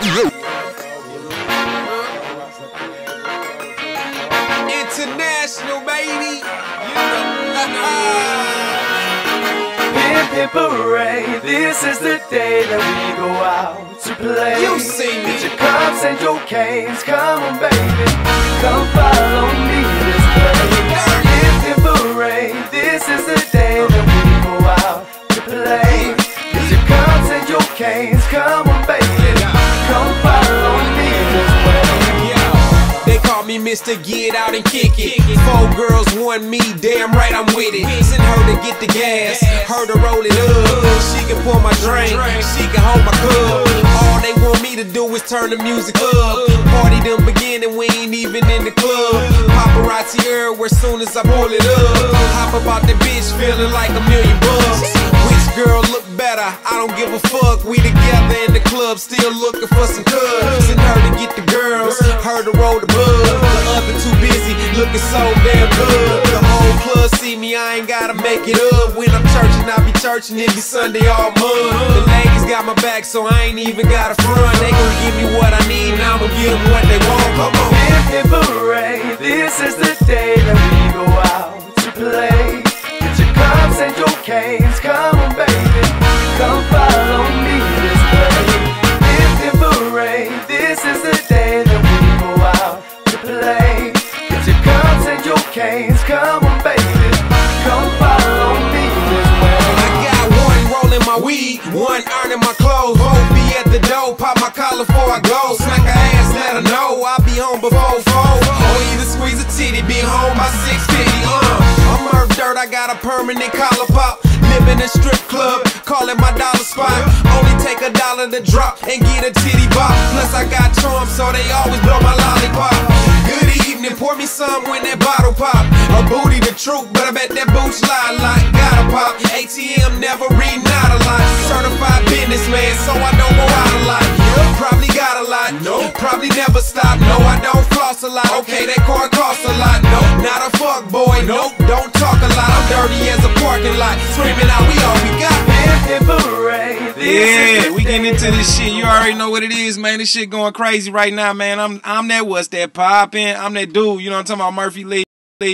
International, baby. Pimp parade, this is the day that we go out to play. You see me. Get your cups and your canes, come on baby, come follow me this way. Pimp parade, this is the day that we go out to play. Get your cups and your canes, come on baby, come follow me this way. They call me Mr. Get Out and Kick It. 4 girls, 1 me, damn right I'm with it. Send her to get the gas, her to roll it up. She can pour my drink, she can hold my cup. All they want me to do is turn the music up. Party done beginning, we ain't even in the club. Paparazzi everywhere soon as I pull it up. Hop about the bitch feeling like $1,000,000. Which girl look better? I don't give a fuck. We together in the club, still looking for some cuz. Send her to get the girls, her to roll the bud. The other too busy, looking so damn good. The whole club see me, I ain't gotta make it up. When I'm churching, I be churching, it be Sunday all month. The ladies got my back, so I ain't even gotta front. They gon' give me what I need, and I'ma give them what they want. Come on. Pimp parade, this is the day that we go out to play. Get your cups and your canes, come on baby, come follow me this way. Pimp parade, this is the day that we go out to play. Get your cups and your canes, come on baby, come follow me this way. I got 1 rolling my weed, 1 earning my clothes. Both be at the door, pop my collar before I go. Smack her ass, let her know I'll be home before 4. Or either squeeze a titty, be home by 6:50. I'm Murph Dirt, I got a permanent collar pop. Live in a strip club, call it my dollar spot. Only take $1 to drop and get a titty bop. Plus I got charm, so they always blow my lollipop. Good evening, pour me some when that bottle pop. Her booty the truth, but I bet that boots lie like gotta pop. ATM never reading out a lot. Certified businessman, so I don't go out a lot. Probably got a lot, no. Probably never stop, no. I don't floss a lot. Okay, that car costs a lot, no. Not a fuck boy, nope. Don't talk a lot. I'm dirty as a parking lot. Screaming out, we all we got. Pimp parade, Yeah, we getting into this shit. You already know what it is, man. This shit going crazy right now, man. I'm that what's that poppin'. I'm that dude, you know what I'm talking about, Murphy Lee.